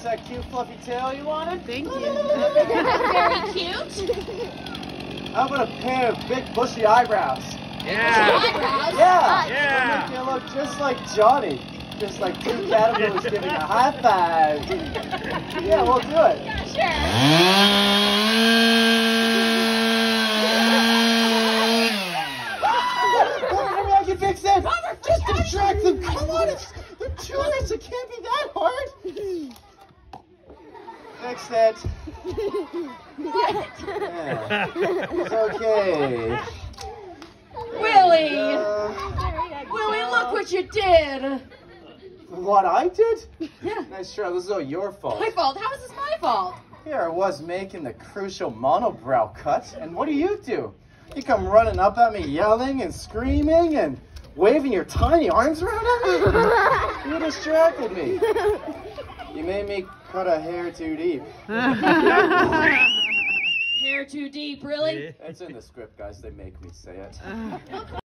that cute fluffy tail you wanted? Thank you. Very cute. How about a pair of big bushy eyebrows? Yeah. Yeah! Yeah. Make you look just like Johnny. Just like two caterpillars giving a high five. Yeah, we'll do it. Sure. I can fix it. Just distract them. Come on, they're tourists. It can't be that hard. Fix it. Yeah. It's okay. Willie! Willie, look what you did! What I did? Yeah. Nice try. This is all your fault. My fault? How is this my fault? Here I was making the crucial monobrow cut, and what do? You come running up at me yelling and screaming and waving your tiny arms around at me? You distracted me. You made me cut a hair too deep. Hair too deep, really? It's in the script, guys. They make me say it.